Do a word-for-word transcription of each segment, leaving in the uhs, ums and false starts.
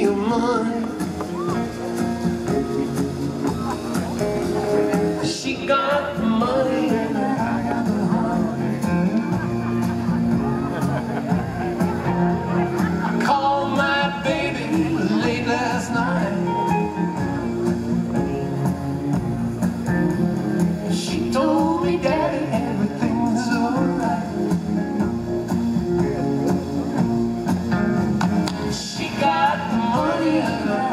your mind. She got the money and I got the heart. I called my baby late last night. She told me, Daddy, everything's alright. She got the money and I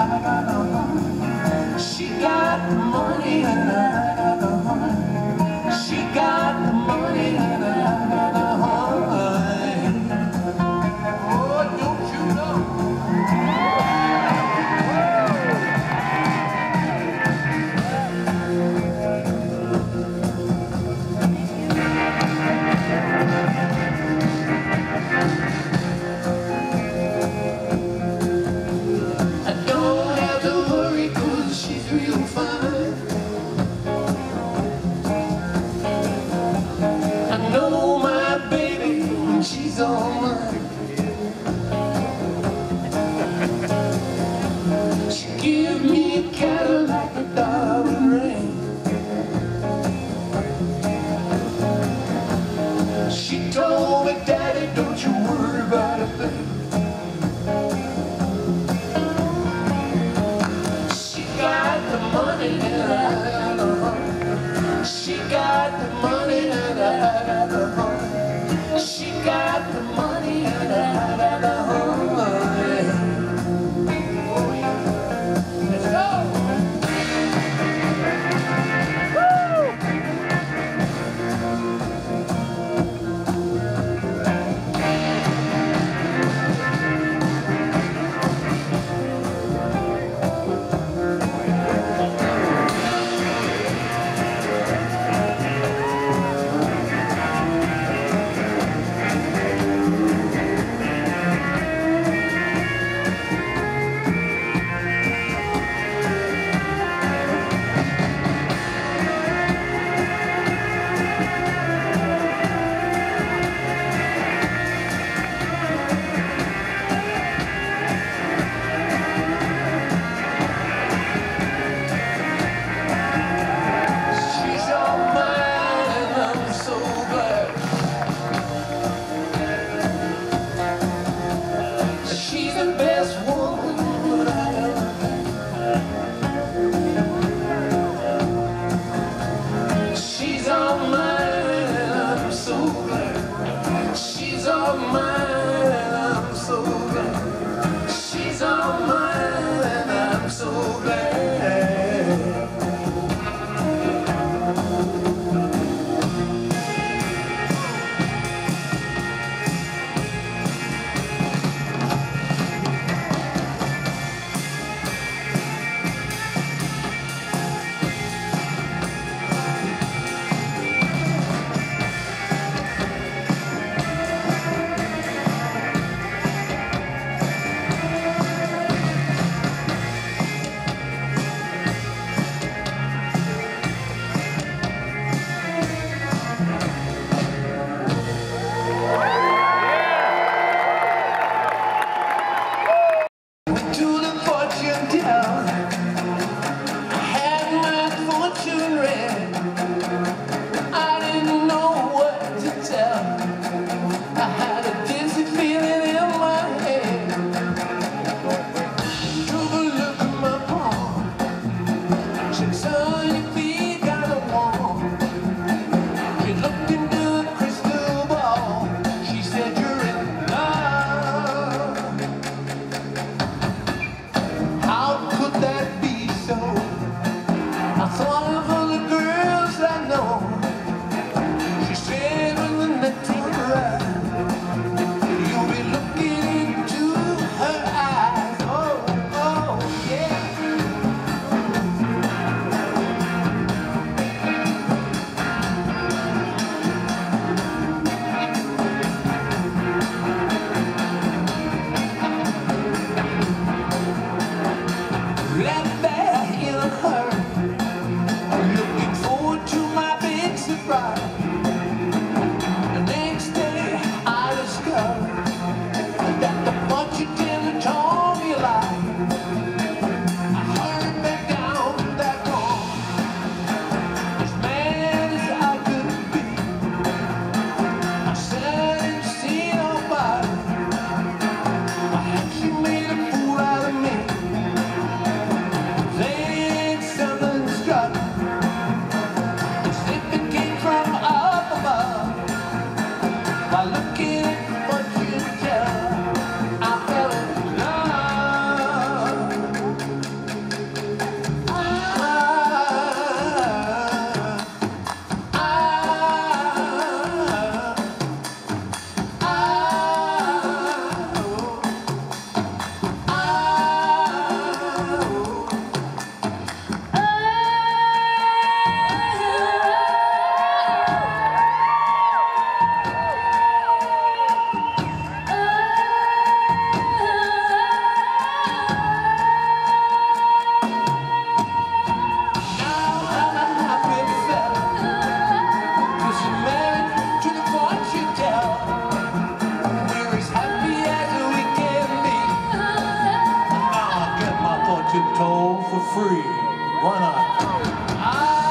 free. Why not? I,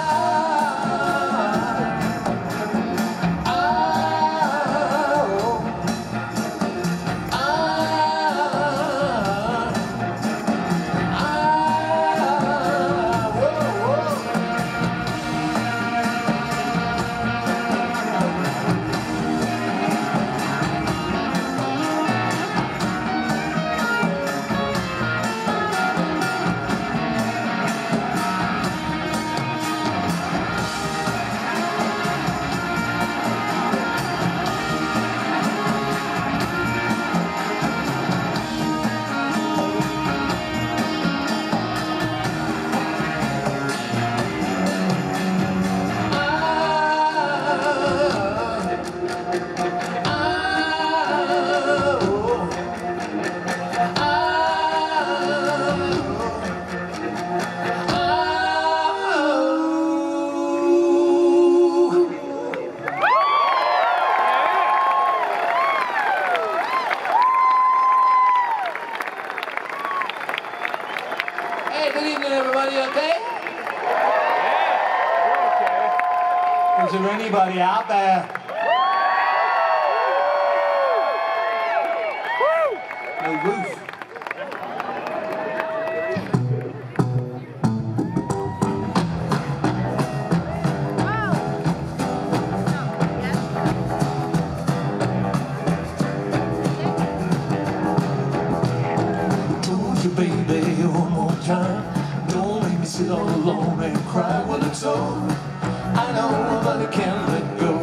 I, I, I, whoa, whoa. Hey, good evening, everybody, okay? Is there anybody out there? No roof. Told you, baby, one more time. Don't make me sit all alone and cry. Well, it's over. I know, but I can't let go.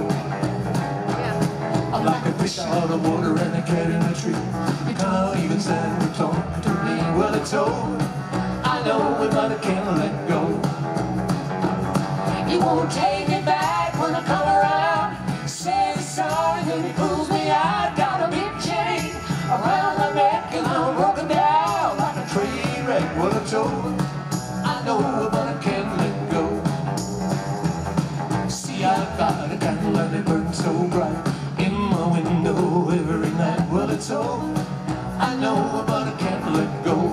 I'm like a fish out of water and a cat in a tree. You can't even stand to talk to me. Well, it's over. I know, but I can't let go. You won't take me back when I come around. Say sorry, then he pulls me out. Got a big chain around my neck and I'm broken down like a train wreck. Well, it's over. I know, but I can't let go. See, I've got a candle and it burns so bright in my window every night. Well, it's over. I know, but I can't let go.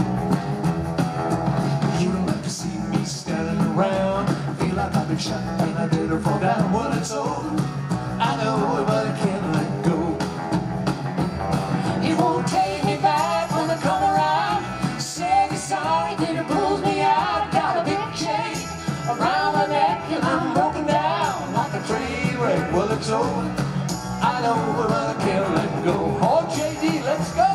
You don't have to see me standing around. Feel like I've been shot and I better fall down. Well, it's over. I know, but I can't let go. You won't take me back when I come around. Say you're sorry, then it pulls me out. Got a big chain around my neck and I'm broken down like a train wreck. Well, it's over. I know, but I can't let go. Oh, J D, let's go.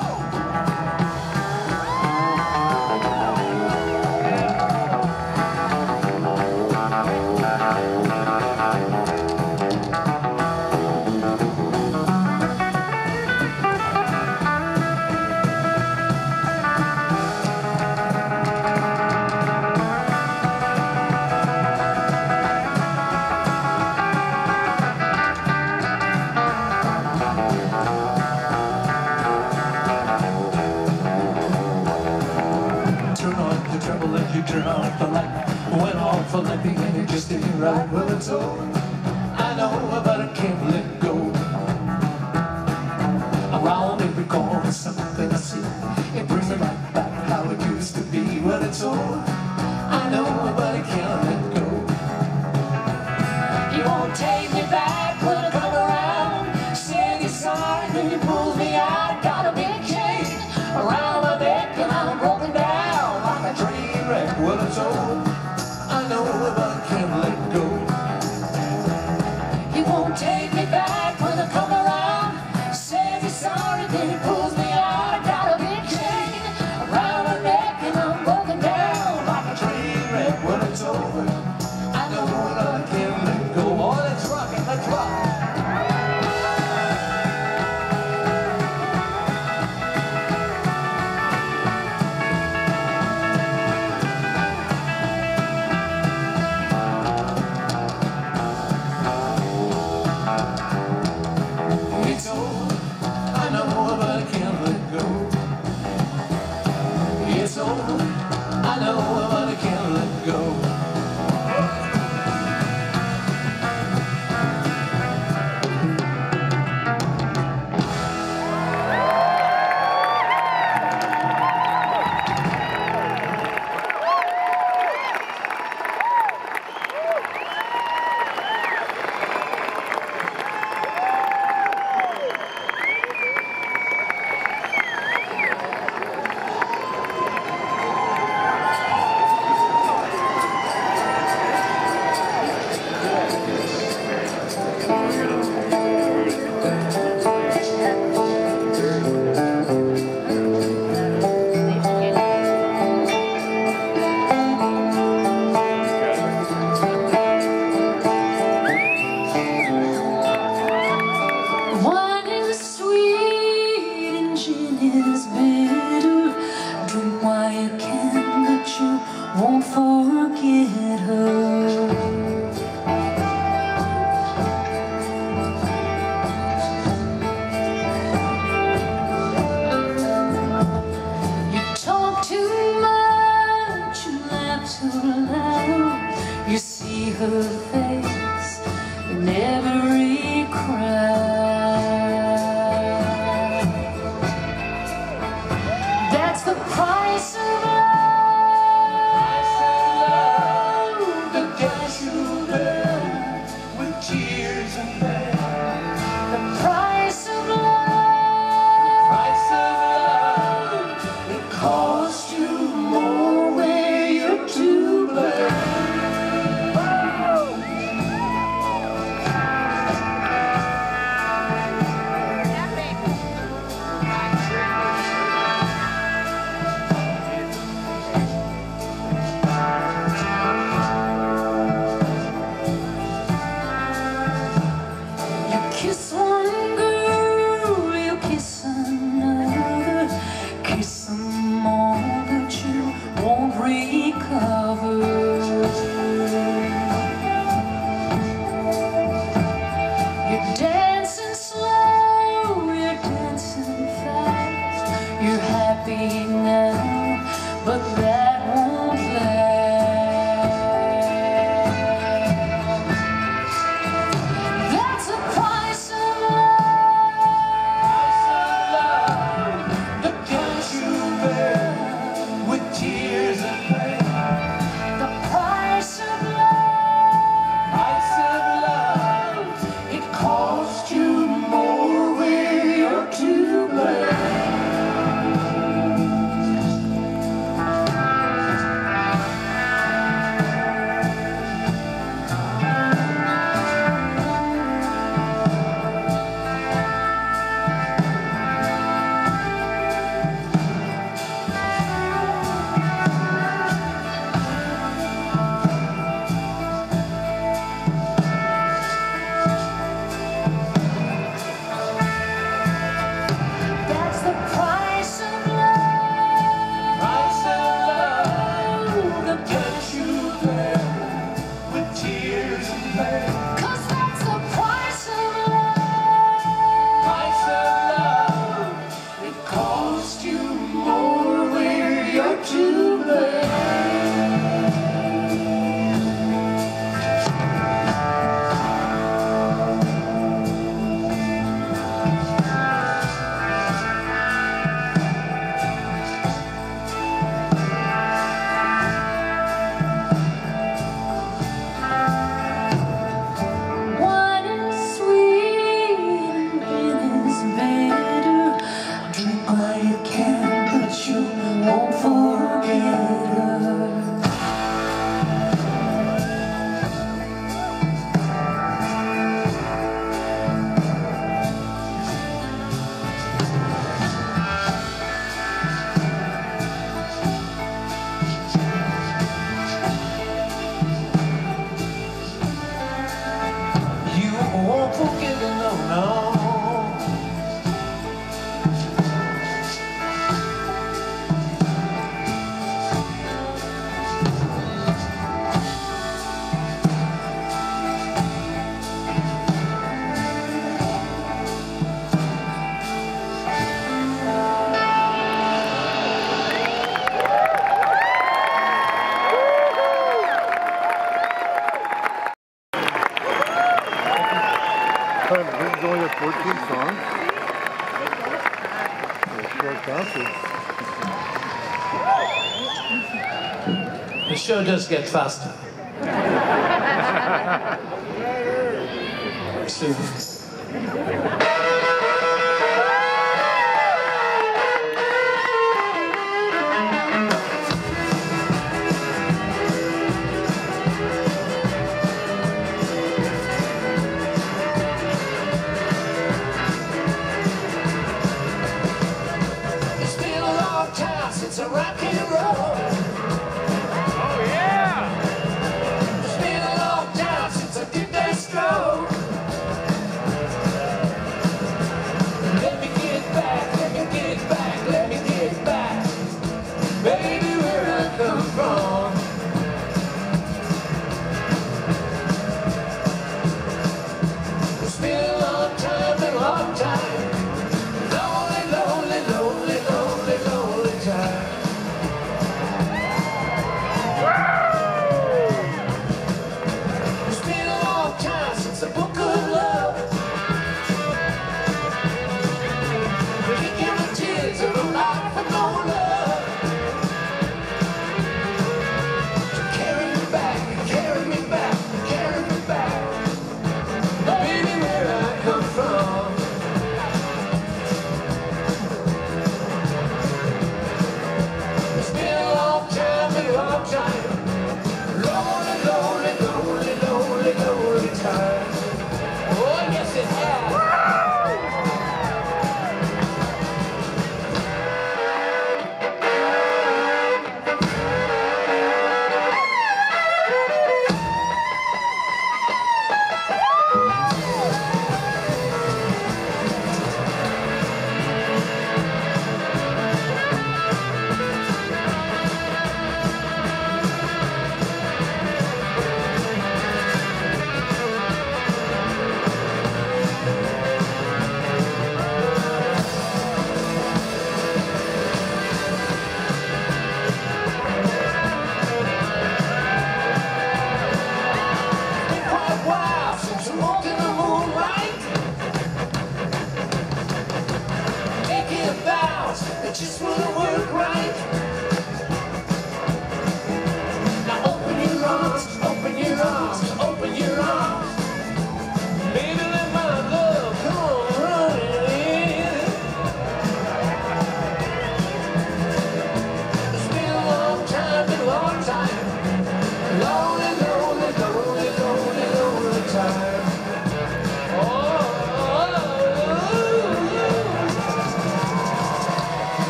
You turn off the light. Went off for light and it just ain't right. Well, it's over. I know, but I can't let go. Around every corner, something I see. It brings me right back how it used to be. Well, it's over. I know, but I can't let go. You won't take me back when I come around. Say you're sorry, then you pull me out. Got a big chain around my neck and I'm broken down like a train. Well, it's over. I know, but I can't let go. He won't take me back when I come around. Says he's sorry, then he pulls me out. I got a big chain around my neck and I'm broken down like a train wreck. Well, it's over. I know, but I can't let go. Oh, let's rock it, let's rock it. won't forget her. You talk too much, you laugh too loud, you see her face in every crowd. That's the price of kiss one girl, you kiss another, kiss them all, but you won't recover. You're dancing slow, you're dancing fast, you're happy now, but that won't last. Won't forget her, no, no. This is only fourteen songs. Short concert. The show does get faster. Soon. It's a rock and roll. Oh yeah! It's been a long time since I did that stroll. Let me get back, let me get back, let me get back, baby, where I come from.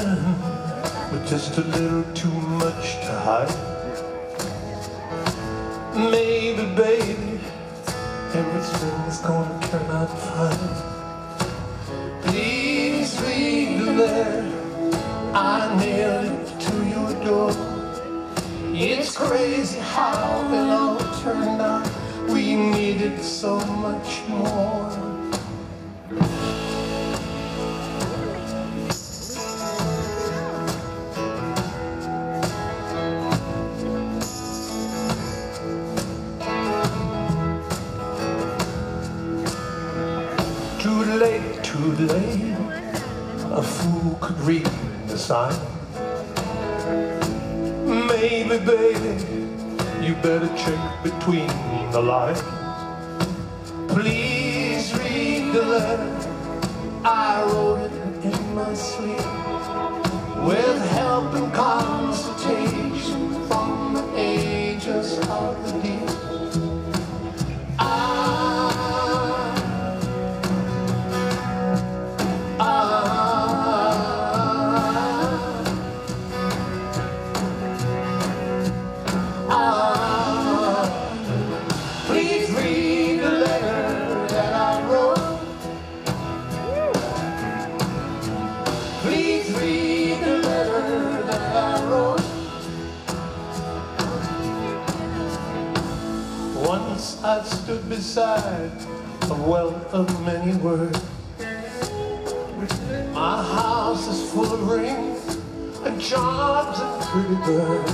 man with just a little too much to hide. Maybe, baby, everything's gonna turn out fine. Please read the letter I nailed it to your door. It's crazy how it all turned out. We needed so much more. Too late, too late, a fool could read the sign. Maybe, baby, you better check between the lines. Please read the letter, I wrote it in my sleep, with help and consultation from the ages of the deep. Once I stood beside a well of many words. My house is full of rings and charms of pretty birds.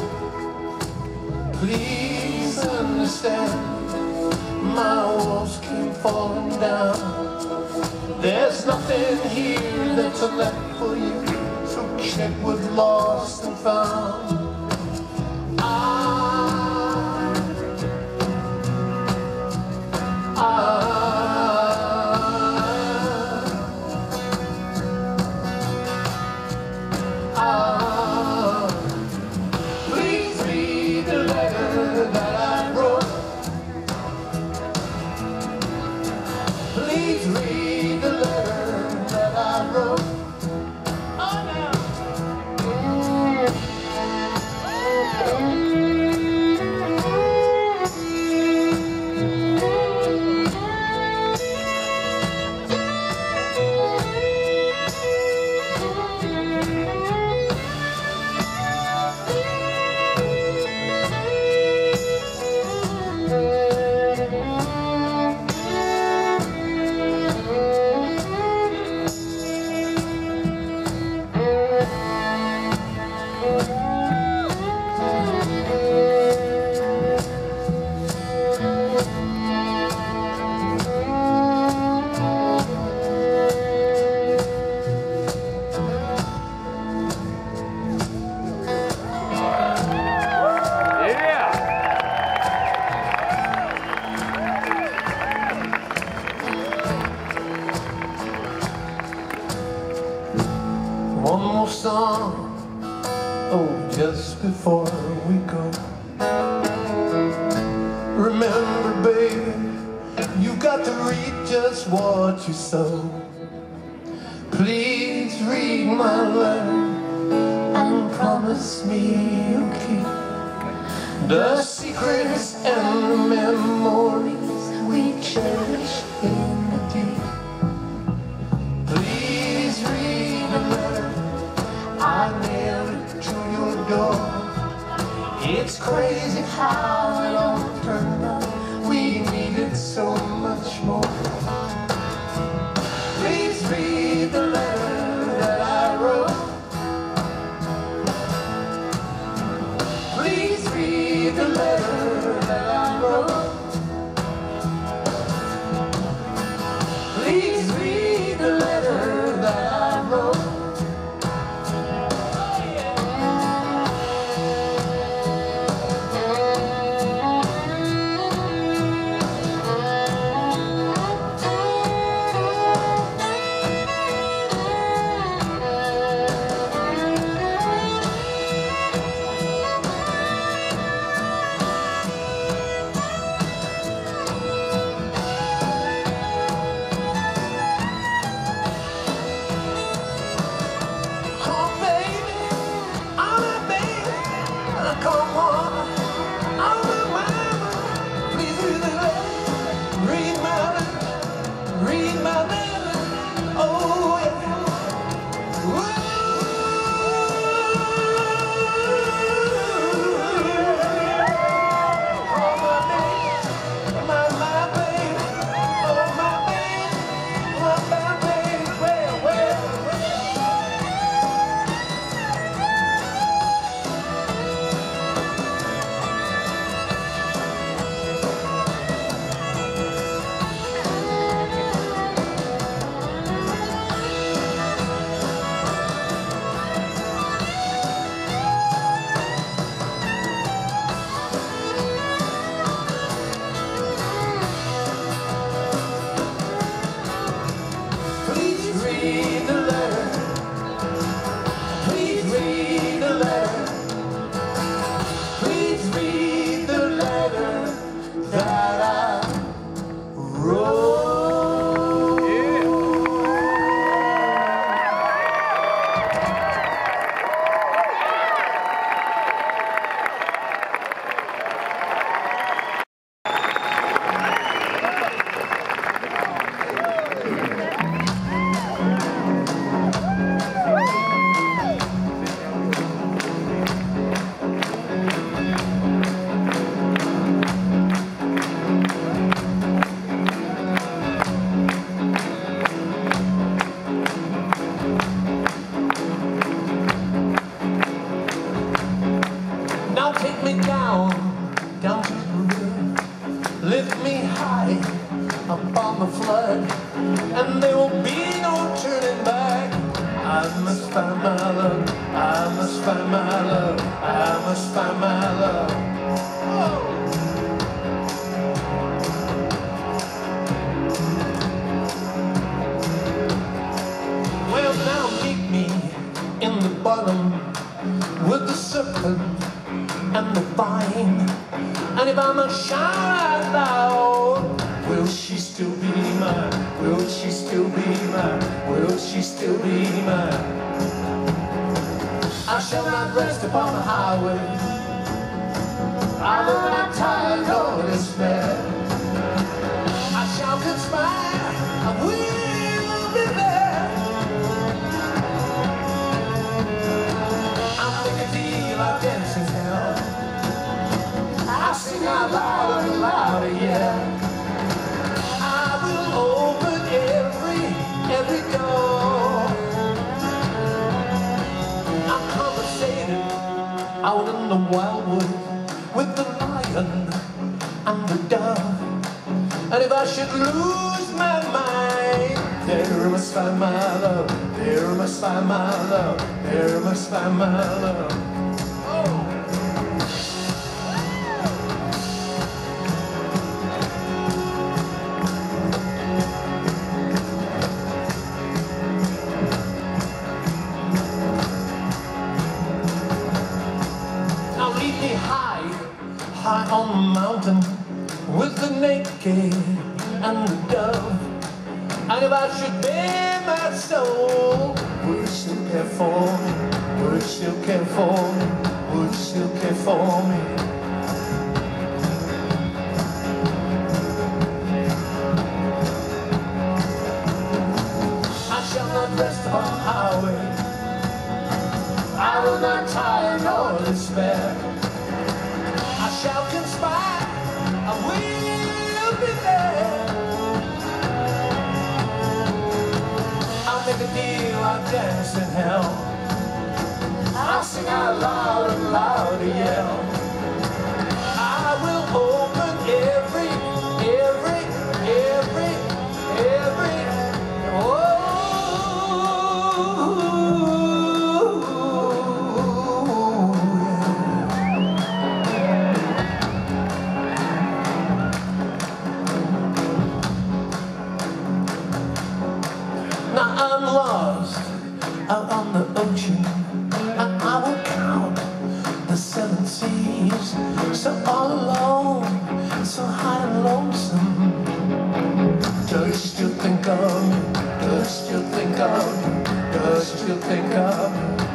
Please understand, my walls keep falling down. There's nothing here that's left for you, so check what's lost and found. Please read the letter that I wrote. Oh, now. One more song, oh, just before we go. Remember, baby, you got to read just what you sow. Please read my letter and promise me you'll keep the secrets and the memories we cherish in the deep. Please read the letter I nailed it to your door. It's crazy how it all turned out. We needed so much more. Please read the letter that I wrote. Please read the letter that I wrote. Please read the letter that I wrote. Now take me down, down to the river. Lift me high upon the flood, and there will be no turning back. I must find my love, I must find my love, I must find my love. Oh. Well, now meet me in the bottom with the serpent and the vine. And if I must shout out loud, will she still be mine? Will she still be mine? Will she still be mine? I shall not rest upon the highway. I will not tire nor despair. I shall conspire, I will be there. I'll make a deal, I'll dance in hell. I'll sing out loud and louder, yeah. I will open every, every door. I conversated out in the wildwood with the lion and the dove. And if I should lose my mind, there must find my love, there must find my love, there must find my love. Oh. High, high on the mountain with the naked and the dove. And if I should bare my soul, would you still care for me? Would you still care for me? Would you still care for me? I shall not rest upon the highway. I will not tire nor despair. I shall conspire, I will be there. I'll make a deal, I'll dance in hell. I'll sing out loud and louder, yell. I will open every, every, every, every, oh. Now I'm lost out on the ocean, and I will count the seven seas. So all alone, so high and lonesome. Do you still think of me? Do you still think of me? Do you still think of me?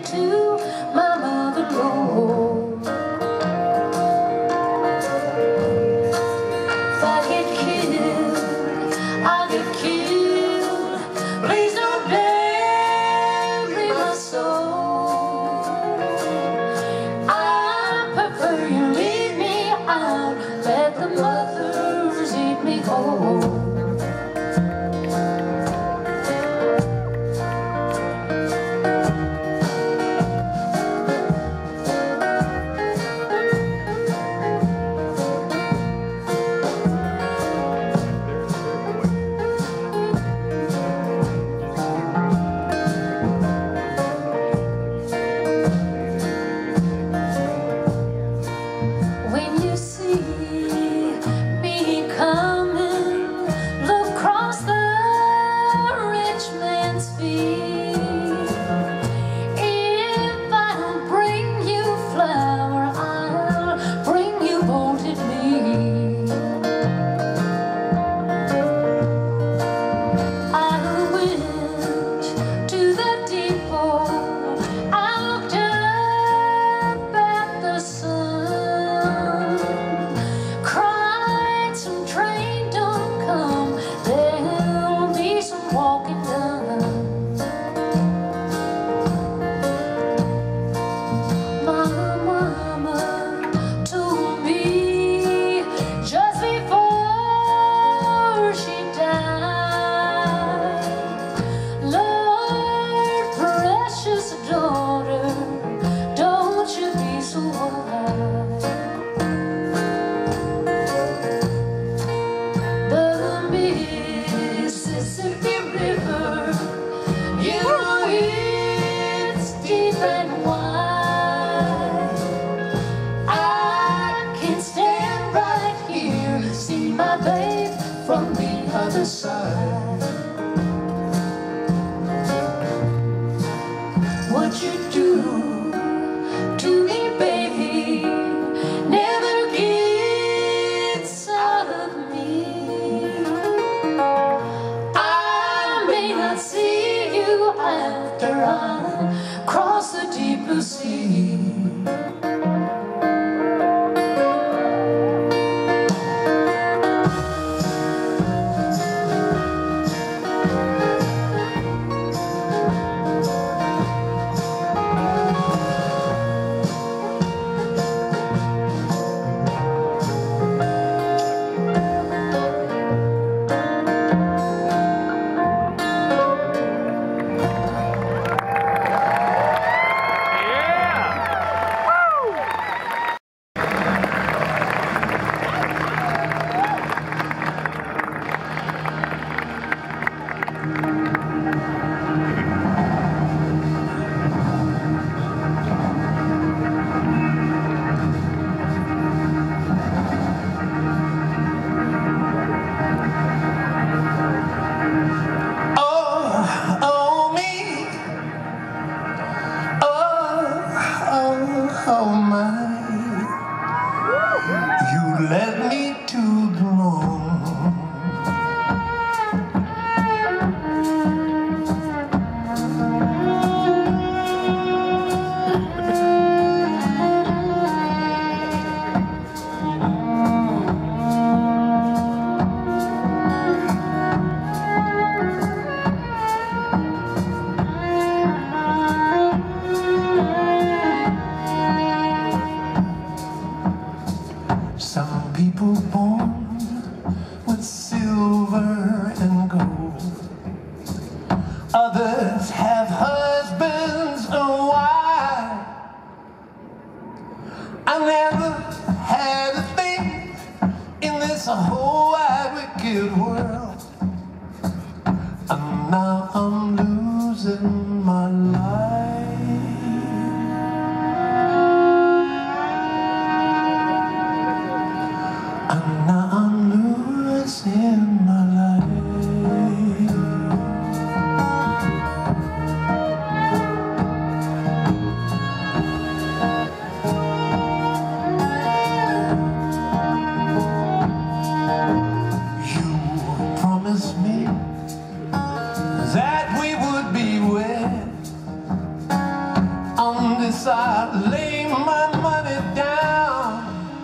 to my mother, Lord. If I get killed, I'll get killed. Please don't bury my soul. I prefer you leave me out, let the mothers eat me whole. When you see me coming, look across the rich man's field. If I don't bring you flour, I'll bring you bolted meat. I went to the depot, I looked up at the sun, cried, some train don't come, there'll be some walking done. My mama told me just before she died, Lord, precious daughter, don't you be so wide. The Mississippi River, you know it's deep and wide. I can stand right here, see my babe from the other side. What you do to me, baby, never gets out of me. I may not see you after I cross the deep blue sea. Oh my, you led me to the moon. Some people born with silver and gold, others have husbands and wives. I never had a thing in this whole wide wicked world, and now I'm losing my life. And now I'm losing my life. You promised this I lay my money down.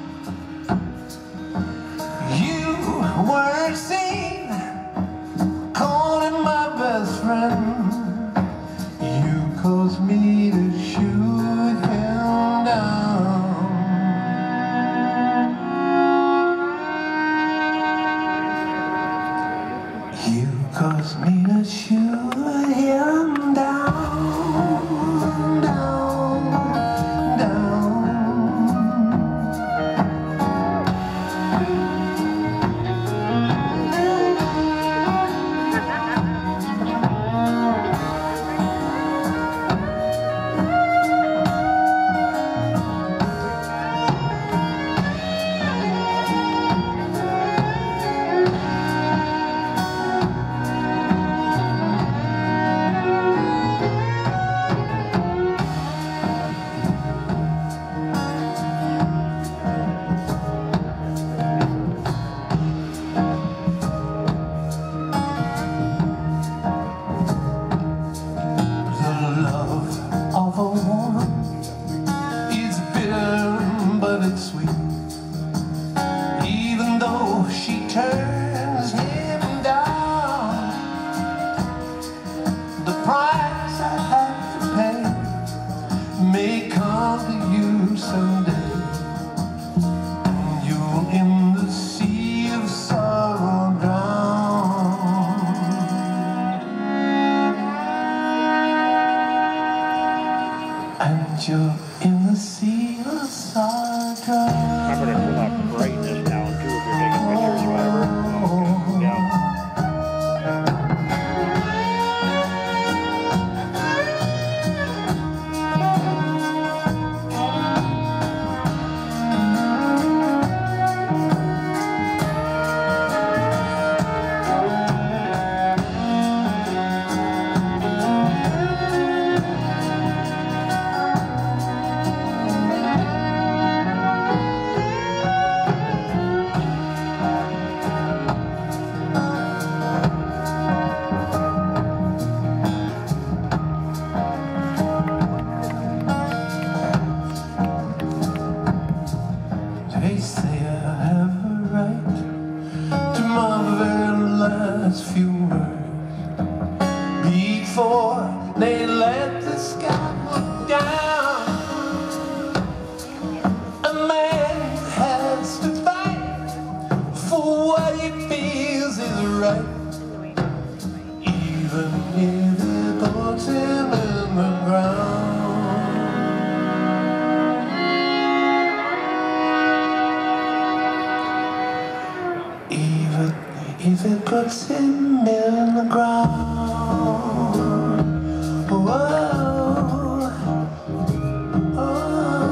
You weren't seen calling my best friend. You caused me to shoot him down. You caused me to shoot him down, down, down. Of a woman is bitter, but it's sweet. Even though she turns him down, the price I have to pay may come to you someday, and you'll in the sea of sorrow drown. And you're in the sea of sorrow. I'm going to pull up brightness down too if you're taking pictures or whatever. Okay. Yeah. They say I have a right to my very last few words before they let the sky look down. A man has to fight for what he feels is right, even if it puts him in the ground. Even if it puts him in the ground. Whoa, oh,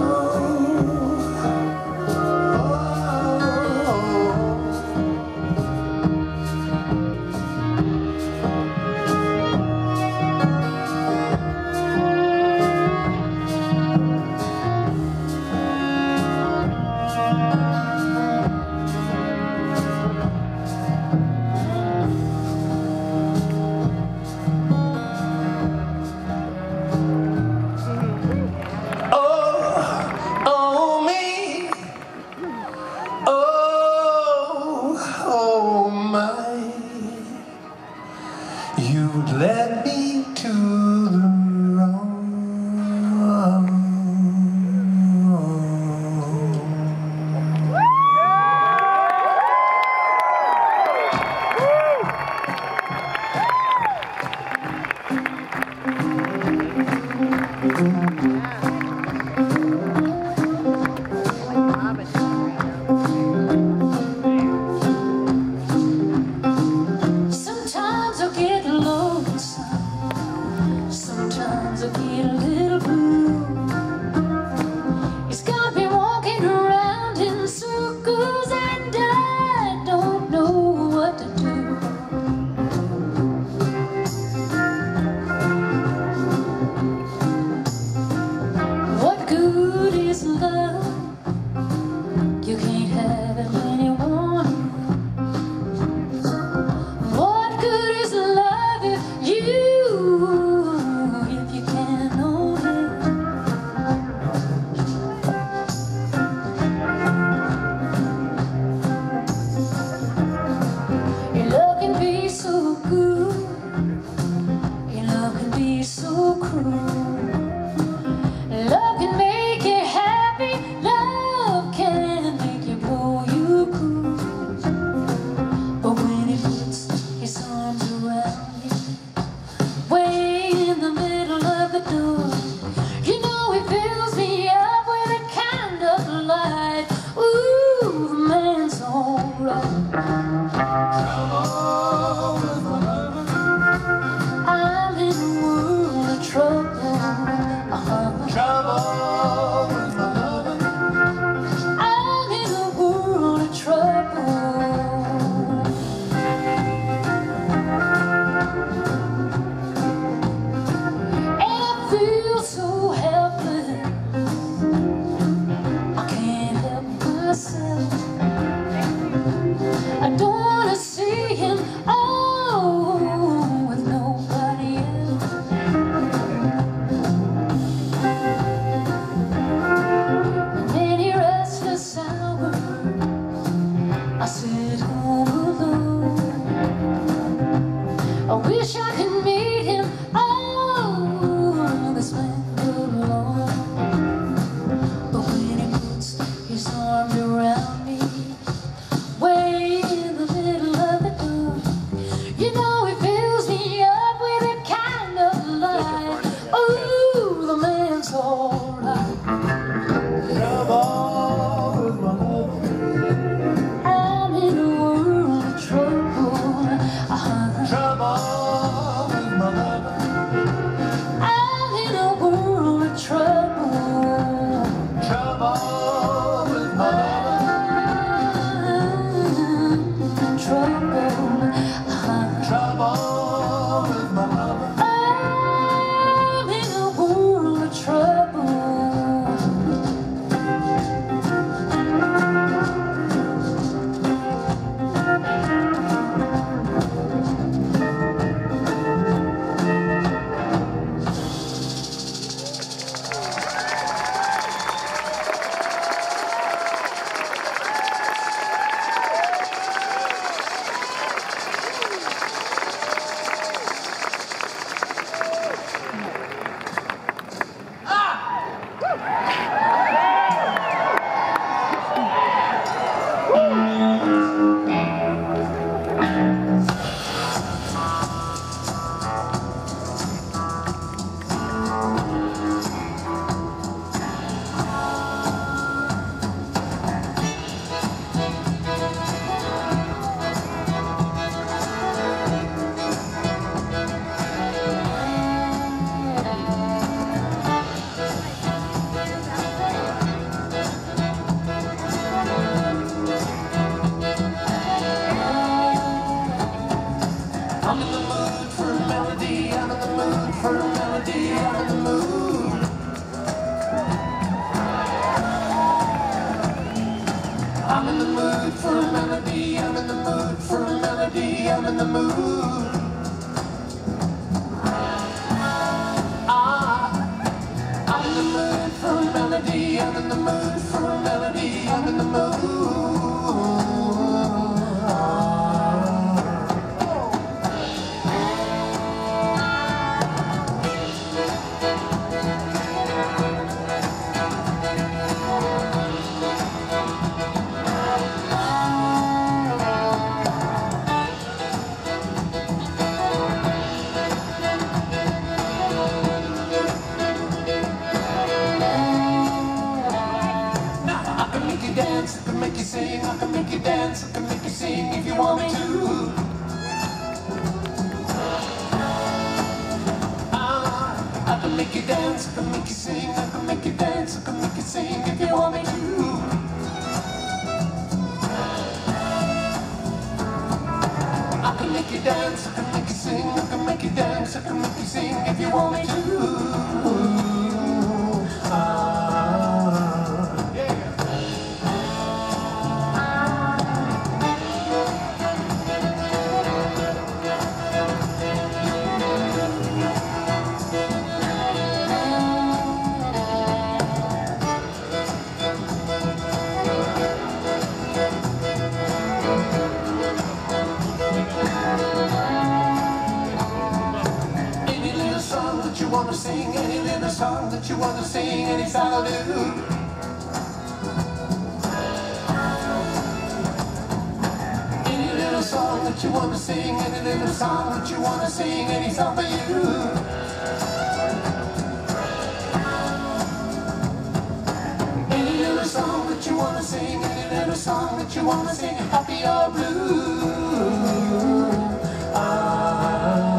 mood for a melody, I'm in the mood for a melody, I'm in the mood. Ah, I'm in the mood for a melody, I'm in the mood for a melody, I'm in the mood. Dance, I can make you sing, I can make you dance, I can make you sing if you want me to. Ah, I can make you dance, I can make you sing, I can make you dance, I can make you sing if you want me to. I can make you dance, I can make you sing, I can make you dance, I can make you sing if you want me to. You wanna sing any little song that you wanna sing, any style do. Any little song that you wanna sing, any little song that you wanna sing, any song for you. Any little song that you wanna sing, any little song that you wanna sing, happy or blue. Ah.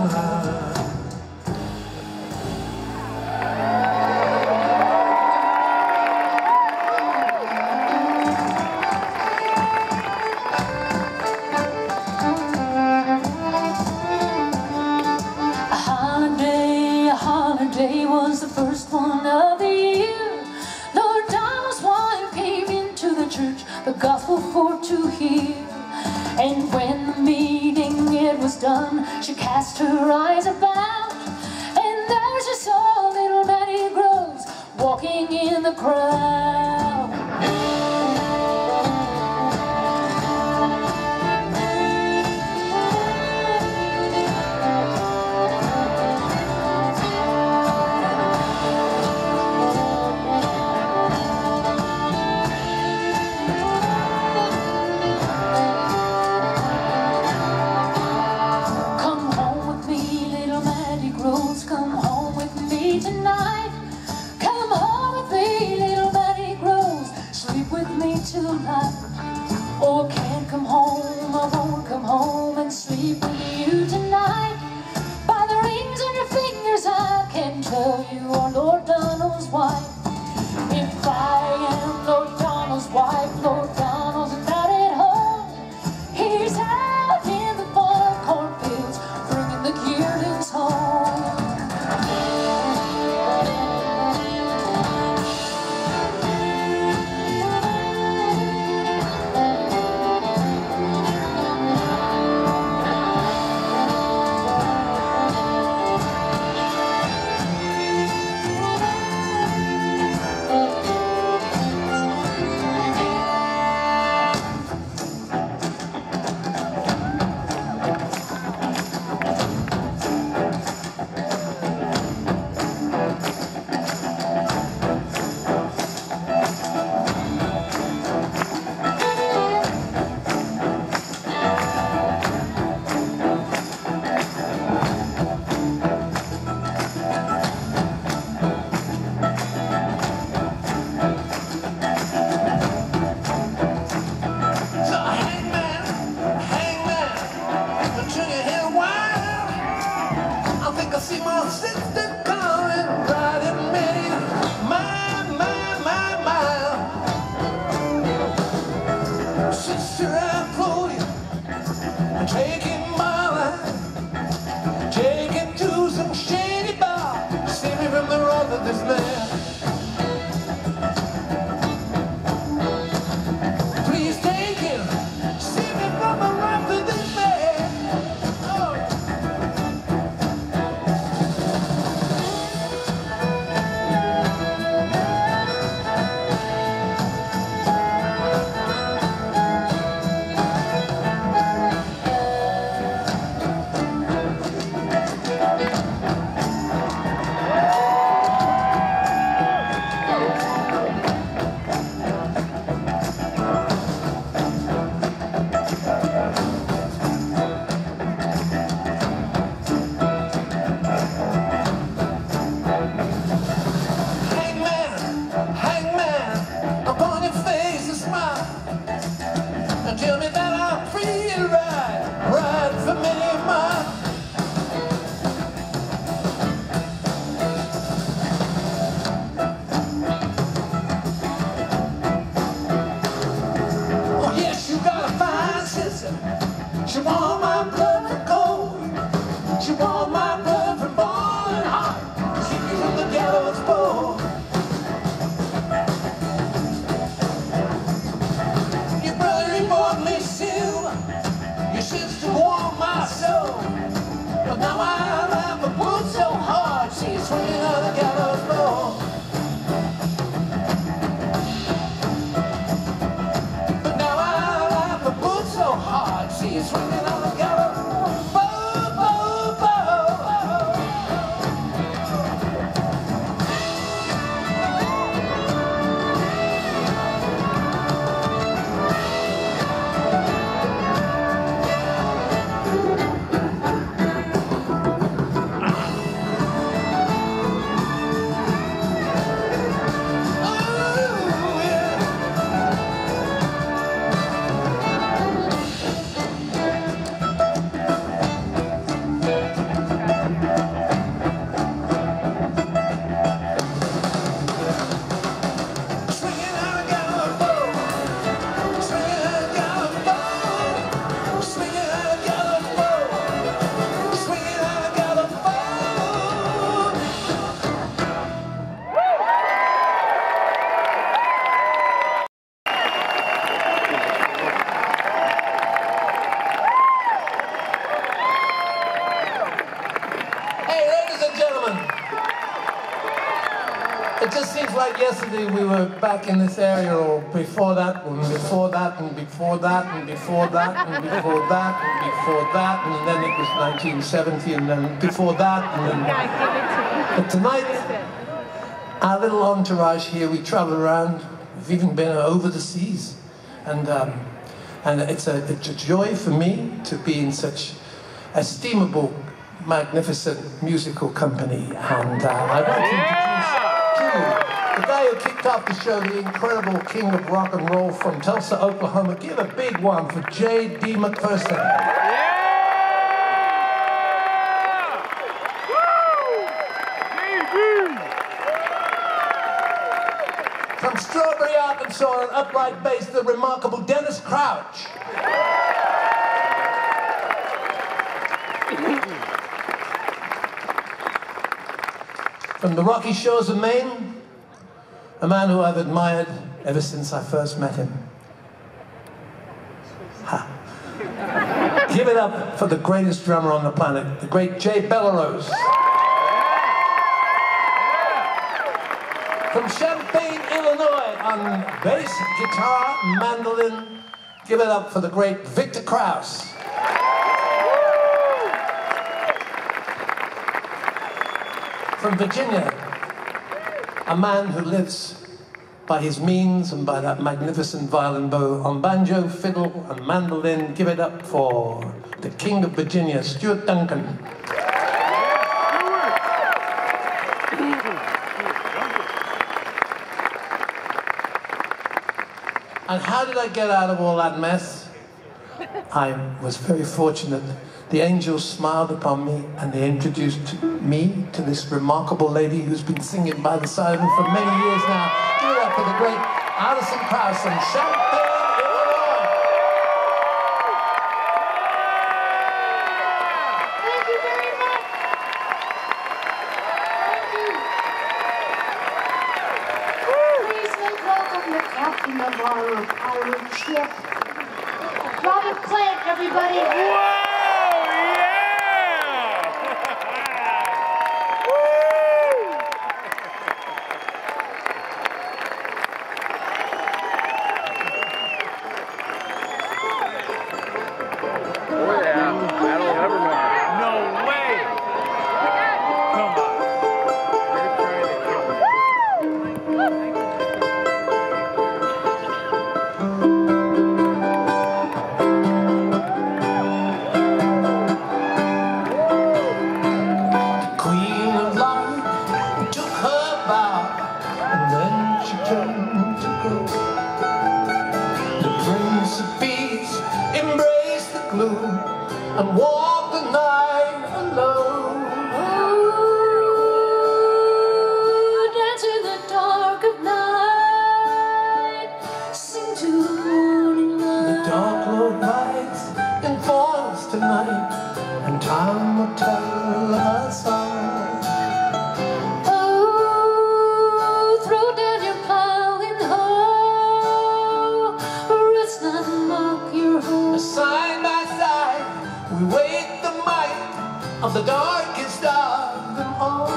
Holiday was the first one of the year. Lord Donald's wife came into the church, the gospel for to hear. And when the meeting it was done, she cast her eyes about, and there she saw little Mattie Groves walking in the crowd. Come home with me tonight. Come home with me, little Mattie Groves. Sleep with me tonight. Oh, I can't come home, I won't come home and sleep with you tonight. By the rings on your fingers I can tell you are Lord Donald's wife. If I am Lord Donald's wife, Lord Donald's not at home. He's out in the far cornfields bringing the yearlings home. like yesterday we were back in this area, or before that, and before that, and before that, and before that, and before that, and before that, and then it was nineteen seventy, and then before that, and then... But tonight, our little entourage here, we travel around. We've even been over the seas, and um, and it's a, it's a joy for me to be in such estimable, magnificent musical company, and uh, I want to introduce to you the guy who kicked off the show, the incredible king of rock and roll from Tulsa, Oklahoma. Give a big one for J D McPherson. From Strawberry, Arkansas, on upright bass, the remarkable Dennis Crouch. From the rocky shores of Maine, a man who I've admired ever since I first met him. Ha. Give it up for the greatest drummer on the planet, the great Jay Bellerose. From Champaign, Illinois, on bass, guitar, mandolin, give it up for the great Victor Krause. From Virginia, a man who lives by his means and by that magnificent violin bow on banjo, fiddle, and mandolin. Give it up for the King of Virginia, Stuart Duncan. And how did I get out of all that mess? I was very fortunate. The angels smiled upon me and they introduced me to this remarkable lady who's been singing by the side of me for many years now. Give it up for the great Alison Krauss from Champaign, Illinois. Thank you very much. Thank you. Please make welcome the captain of our pirate ship, Robert Plant, everybody. And walk the night alone. Ooh, dance in the dark of night, sing to the morning light. The dark Lord rides in forest tonight, and time will tell us all. Oh, throw down your plow and hoe, or it's not mark your home. Side by side, we wait the might of the darkest of them all.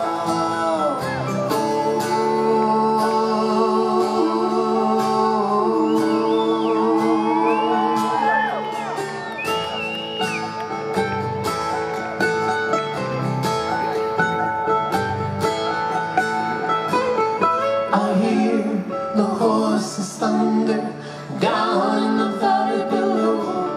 I hear the horses thunder down in the valley below.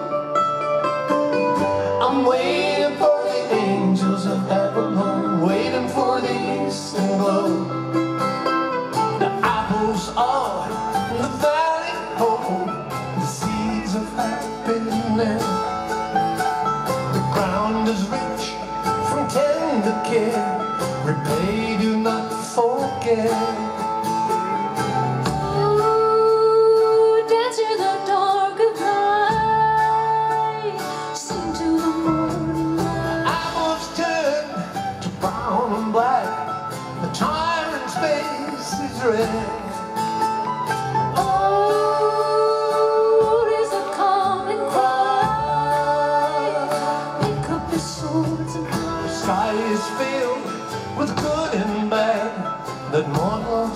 I'm waiting for the angels of heaven home, waiting for the eastern glow. The apples are in the valley home, the seeds of happiness. The ground is rich from tender care, repay, do not forget. Oh, it is a common cry. Pick up your swords and the sky is filled with good and bad that mortal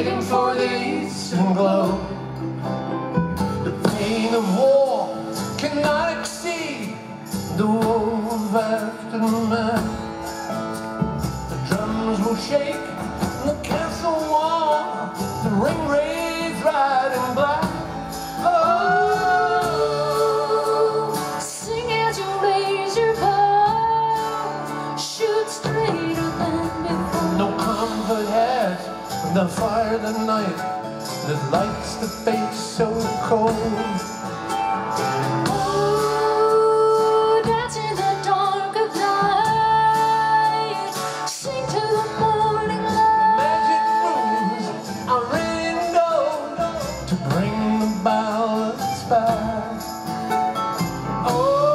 waiting for the eastern glow. The pain of war cannot exceed the woe of aftermath. The drums will shake the castle wall, the ring raised red and black. Oh, sing as you raise your bow, shoot straighter than before. no comfort has the fire of the night that lights the face so cold. Oh, dance in the dark of night, sing to the morning light. Magic moves are in gold to bring the ballads back. Oh,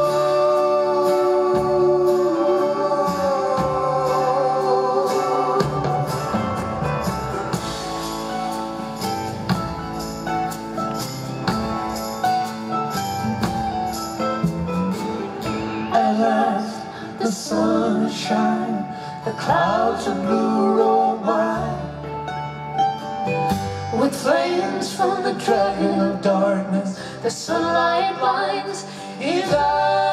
at last the sun is shining, the clouds of blue roll by, with flames from the dragon of darkness. The sunlight blinds His eyes.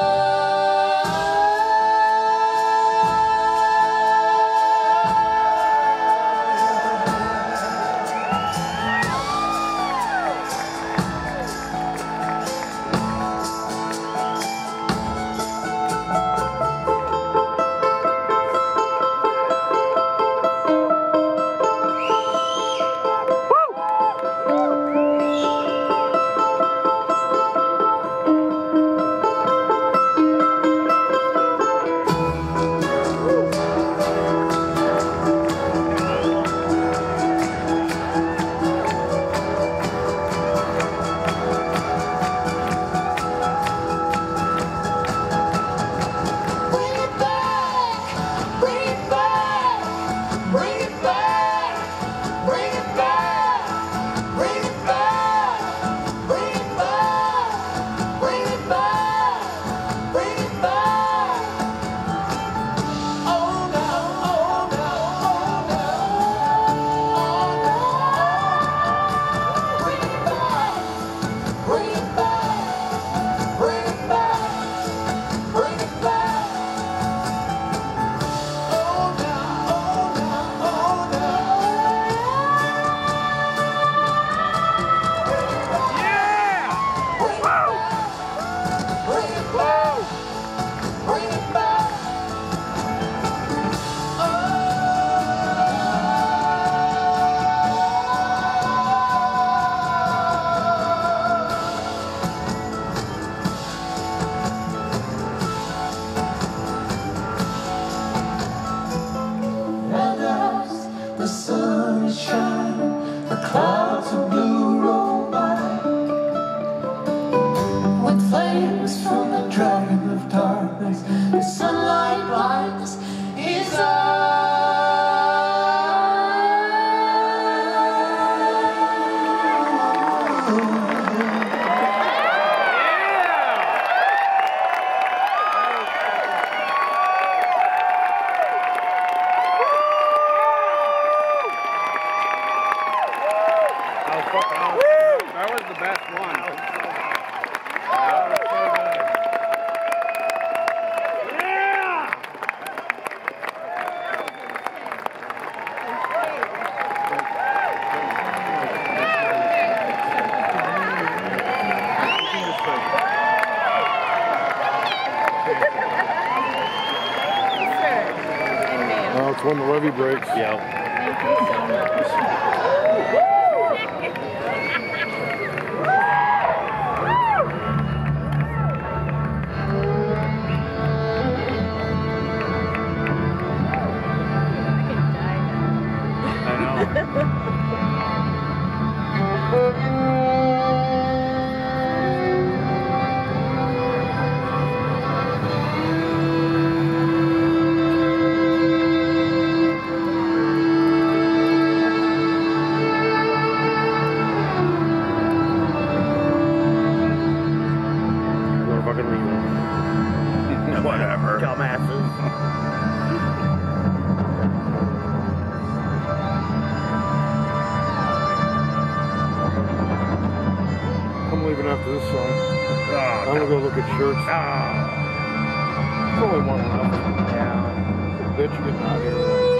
The sun is shining, the clouds of blue roll by, with flames from the dragon of darkness. The sunlight blinds his That was the best one. Oh, it's when the levee breaks. Yeah. Thank you so much. after this song. Oh, I'm gonna go look at shirts. oh. There's only one left. Yeah. Bitch getting out of here.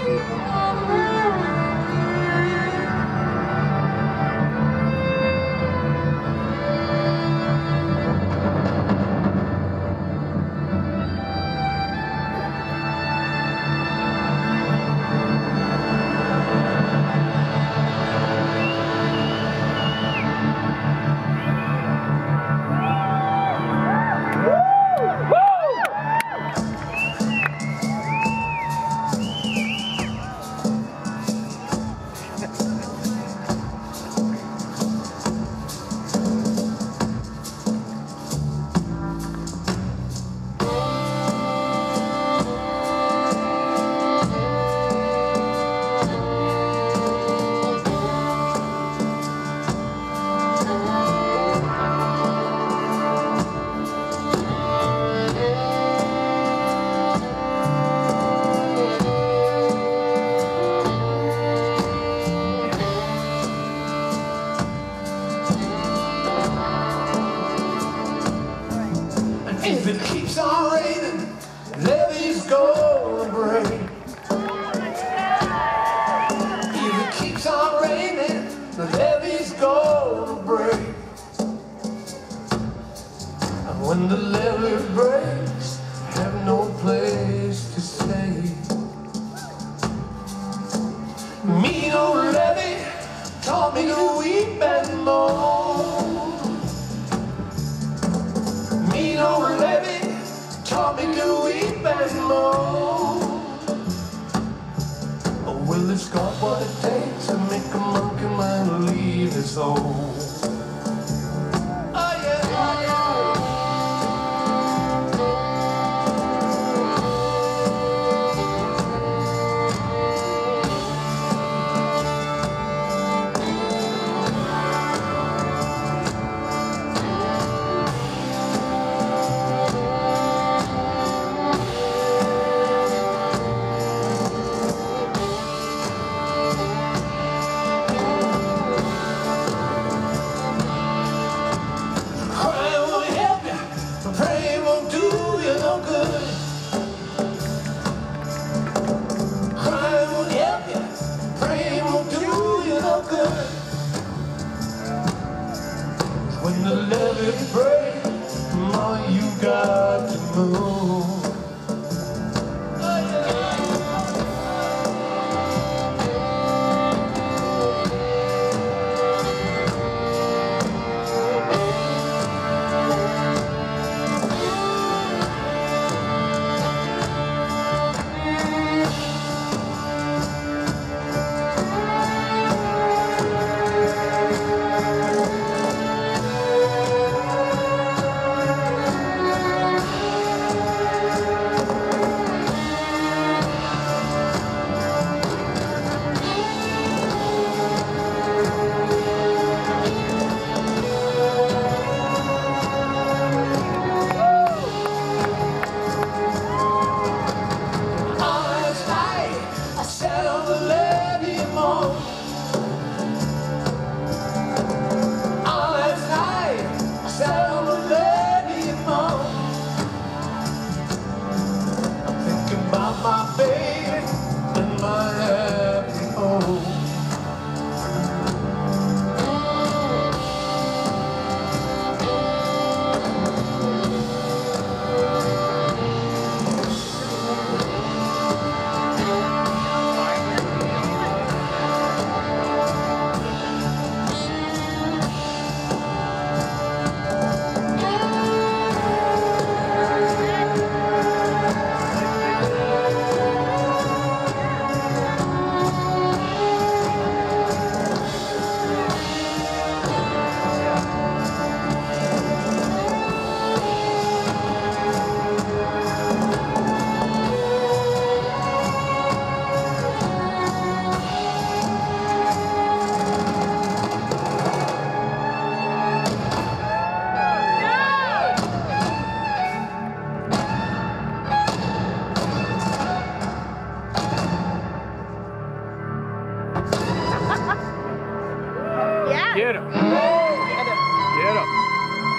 If it keeps on raining, levee's gonna break. If it keeps on raining, the levee's gonna break. And when the levee breaks, I have no place to stay. Mean old levee taught me to weep and moan. Mean old levee taught me to weep and moan. Oh, well, it's got what it takes to make a monkey man leave his home. Oh, yeah, oh, yeah. When the levee breaks, ma, you got to move. My baby and my happy home. Get him. Get him. Get him.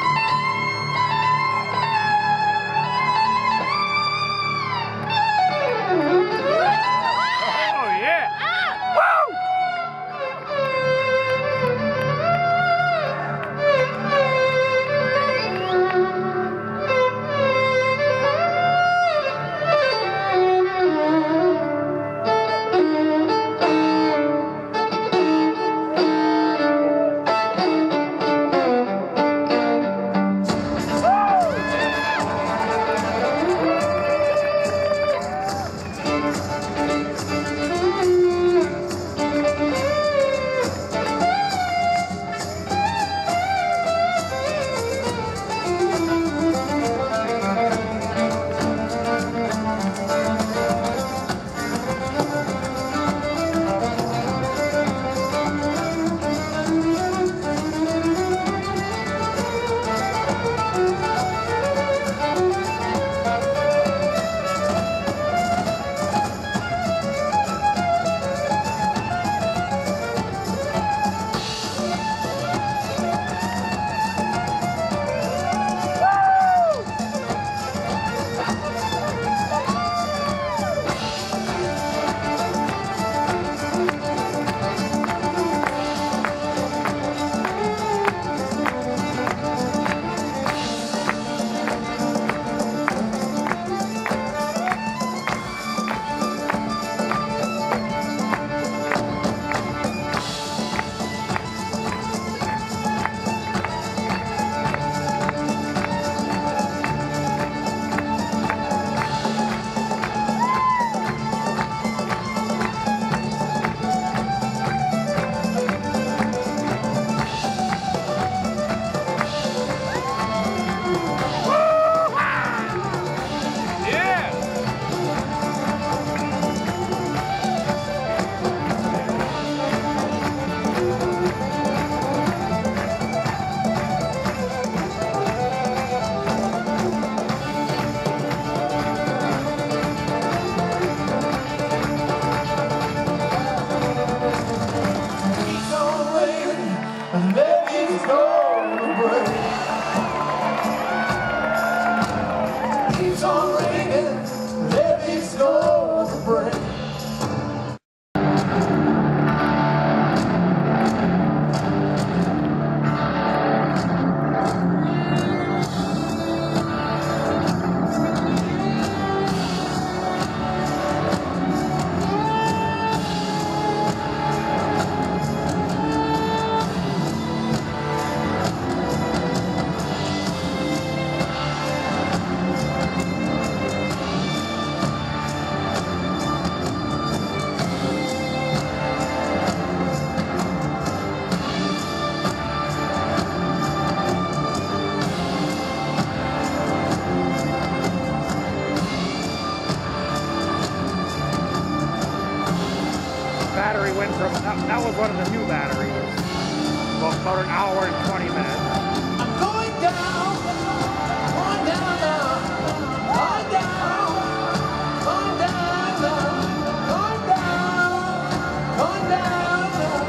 was one of the new batteries. Well, about an hour and twenty minutes. I'm going down, going down now, going down, going down now, going down, going down now.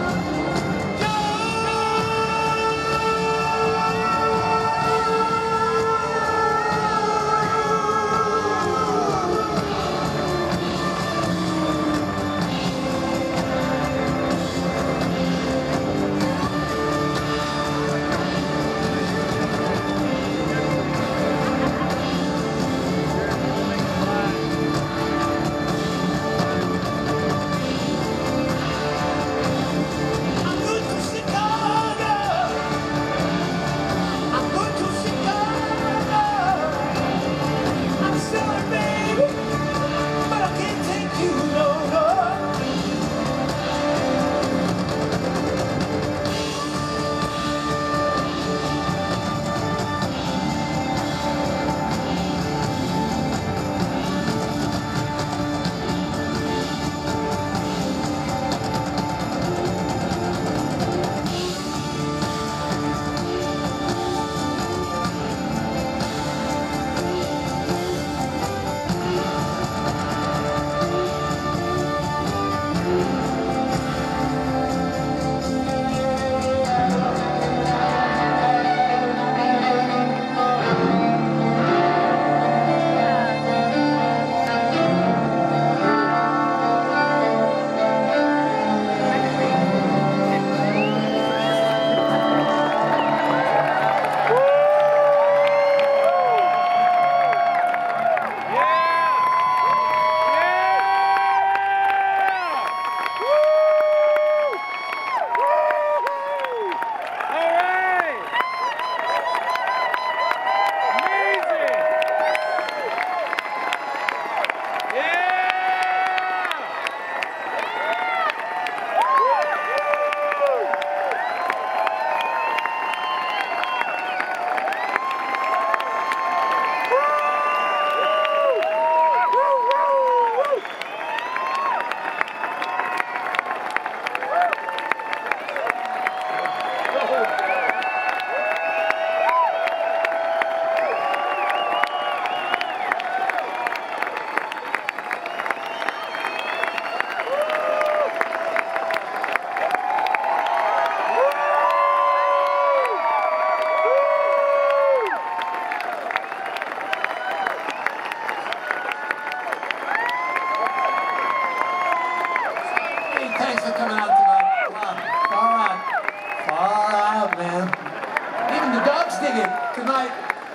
Thanks for coming out tonight. Wow. Far out. Far out, man. Even the dogs dig it. Good night.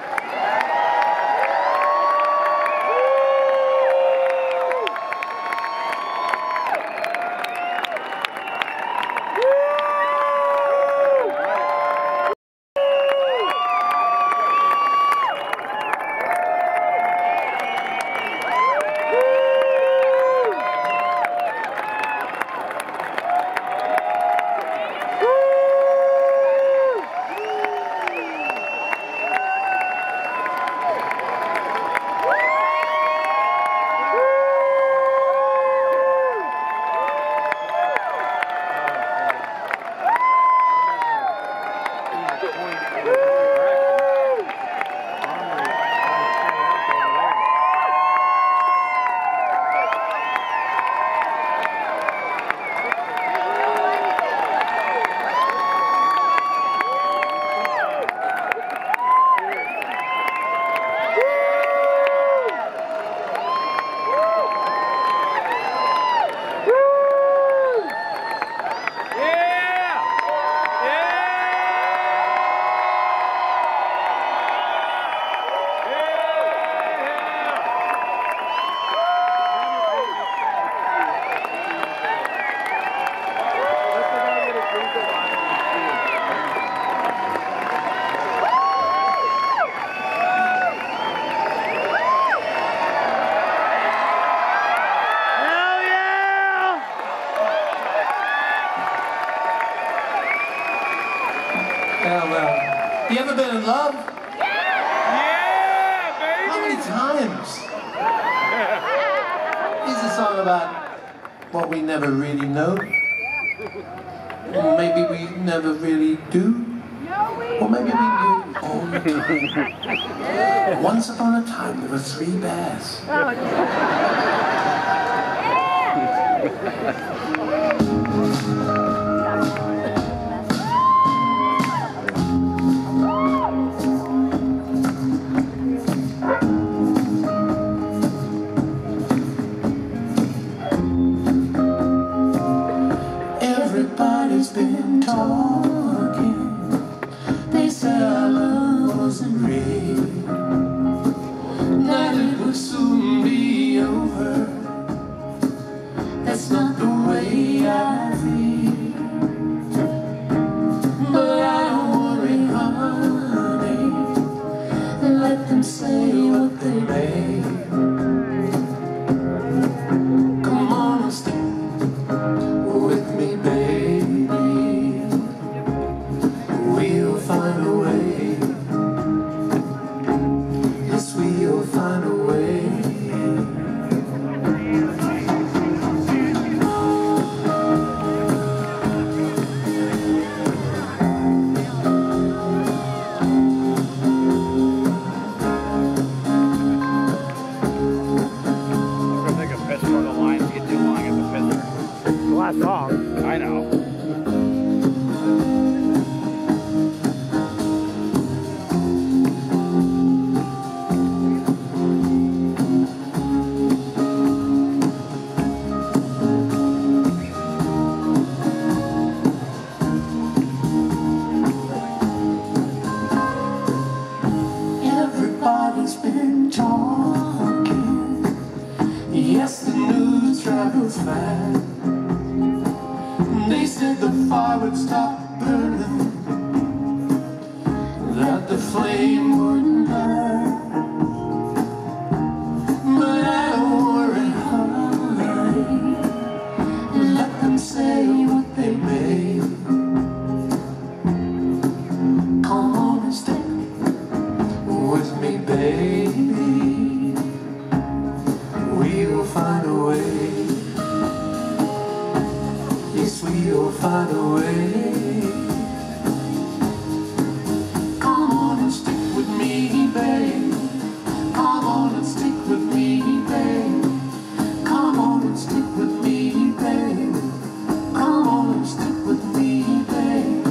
Yeah, well, you ever been in love? Yeah, baby! How many times? This is a song about what we never really know. Or maybe we never really do. Or maybe we do all the time. Once upon a time, there were three bears. Everybody's been talking. They say our love wasn't real, that it would soon be over. That's not the way I feel. But I don't worry, honey. Let them say what they may. Come on and stay with me, baby. We'll find a way. Yes, we'll find a way. Song. I know. Everybody's been talking. Yes, the news travels fast. They said the fire would stop burning, that the flame wouldn't burn. But I don't worry, honey. Let them say what they may. Come on and stay with me, baby. We'll find a way. Yes, we'll find a way. Come on and stick with me, babe. Come on and stick with me, babe. Come on and stick with me, babe. Come on and stick with me, babe.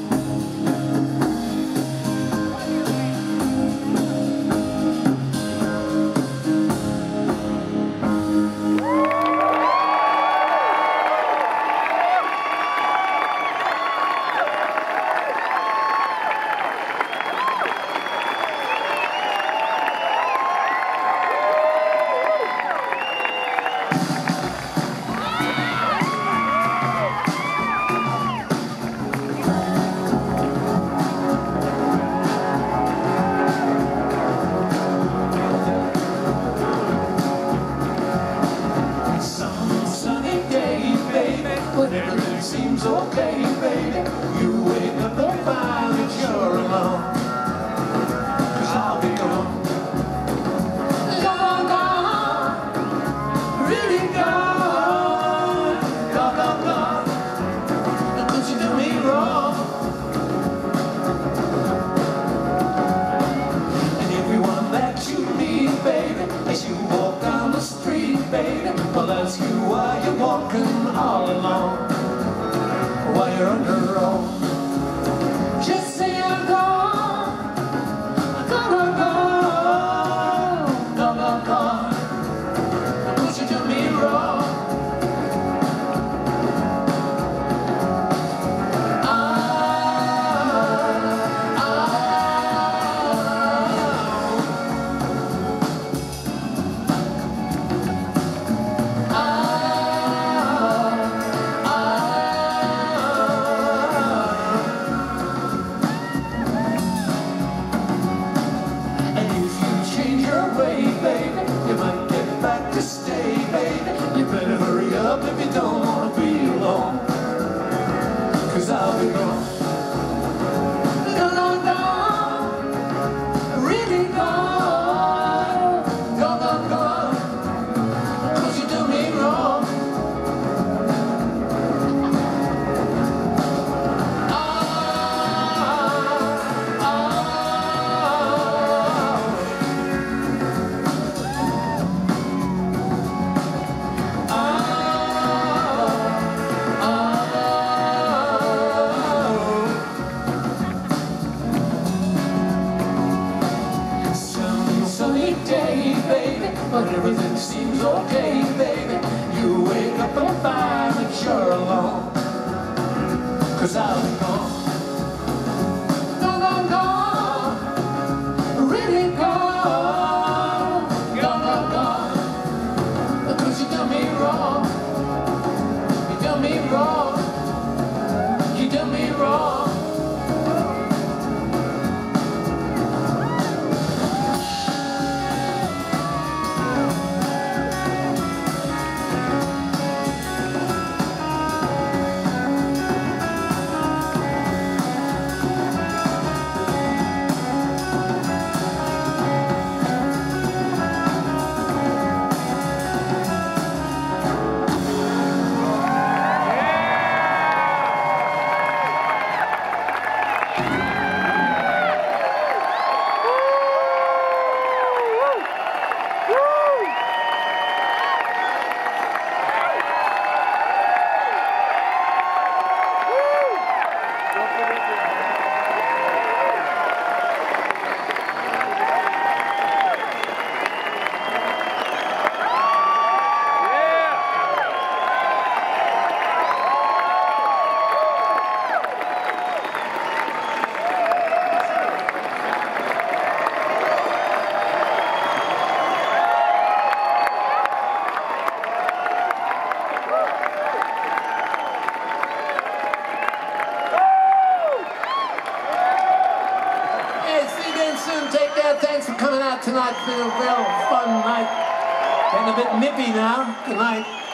But everything seems okay, baby. You wake up and find that you're alone. 'Cause I'll be gone. Gone, gone. Really gone. Gone, gone, gone. Could you do me wrong? And everyone that you meet, baby, as you walk down the street, baby, well, ask you why you're walking all alone, while you're on your own. Just say I'm gone, gone, gone, gone, gone, gone, gone. Could you do me wrong? I, I, if you don't wanna be alone, 'cause I'll be gone. Gone, gone, gone. Really gone. Gone, gone, gone. 'Cause you do me wrong. I, okay, baby. You wake up and find that you're alone. Cause I'll be gone. Gone, gone, gone. Really gone. Gone, gone, gone. Cause you done me wrong. You done me wrong. You done me wrong. Soon. Take care. Thanks for coming out tonight. It's been a real fun night. Getting a bit nippy now. Good night.